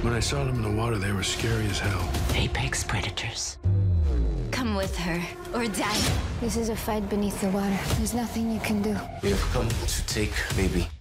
When I saw them in the water, they were scary as hell. Apex predators. Come with her, or die. This is a fight beneath the water. There's nothing you can do. We have come to take baby.